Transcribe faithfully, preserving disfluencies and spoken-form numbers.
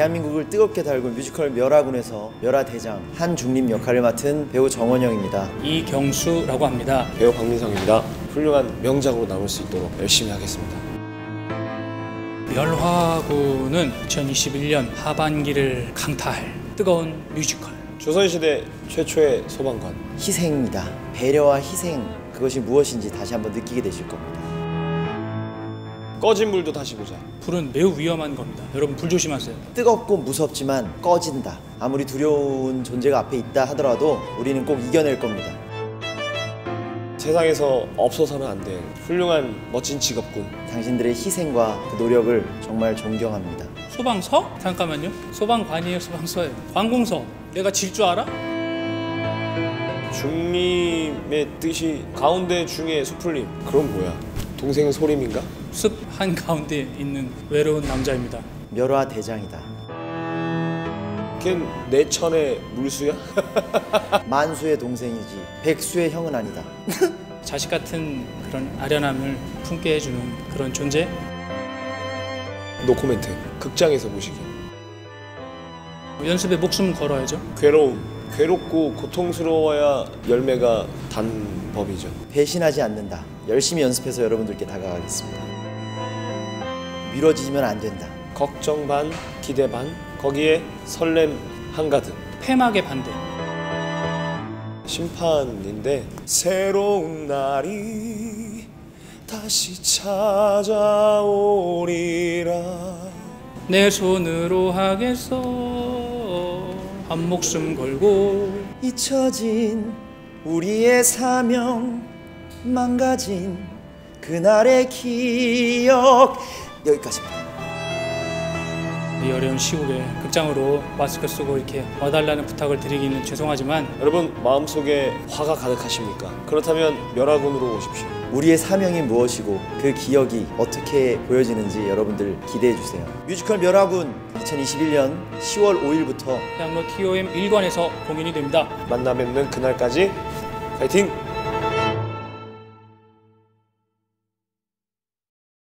대한민국을 뜨겁게 달군 뮤지컬 멸화군에서 멸화대장 한중립 역할을 맡은 배우 정원영입니다. 이경수라고 합니다. 배우 박민성입니다. 훌륭한 명작으로 남을 수 있도록 열심히 하겠습니다. 멸화군은 이천이십일 년 하반기를 강타할 뜨거운 뮤지컬. 조선시대 최초의 소방관. 희생입니다. 배려와 희생, 그것이 무엇인지 다시 한번 느끼게 되실 겁니다. 꺼진 불도 다시 보자. 불은 매우 위험한 겁니다. 여러분 불 조심하세요. 뜨겁고 무섭지만 꺼진다. 아무리 두려운 존재가 앞에 있다 하더라도 우리는 꼭 이겨낼 겁니다. 세상에서 없어서는 안 될 훌륭한 멋진 직업군. 당신들의 희생과 그 노력을 정말 존경합니다. 소방서? 잠깐만요. 소방관이에요, 소방서예요. 관공서. 내가 질 줄 알아? 중림의 뜻이 가운데 중에 수풀림. 그럼 뭐야? 동생은 소림인가? 숲 한가운데 있는 외로운 남자입니다. 멸화대장이다. 걘 내천의 물수야? 만수의 동생이지 백수의 형은 아니다. 자식 같은 그런 아련함을 품게 해주는 그런 존재? 노코멘트. 극장에서 보시기. 연습에 목숨 걸어야죠. 괴로움. 괴롭고 고통스러워야 열매가 단 법이죠. 배신하지 않는다. 열심히 연습해서 여러분들께 다가가겠습니다. 미뤄지면 안 된다. 걱정 반, 기대 반, 거기에 설렘 한가득. 폐막의 반대. 심판인데 새로운 날이 다시 찾아오리라. 내 손으로 하겠어 한 목숨 걸고. 잊혀진 우리의 사명, 망가진 그날의 기억. 여기까지입니다. 이 어려운 시국에 극장으로 마스크 쓰고 이렇게 와달라는 부탁을 드리기는 죄송하지만 여러분 마음속에 화가 가득하십니까? 그렇다면 멸화군으로 오십시오. 우리의 사명이 무엇이고 그 기억이 어떻게 보여지는지 여러분들 기대해 주세요. 뮤지컬 멸화군 이천이십일 년 시월 오일부터 대학로 티오엠 일 관에서 공연이 됩니다. 만나 뵙는 그날까지 파이팅!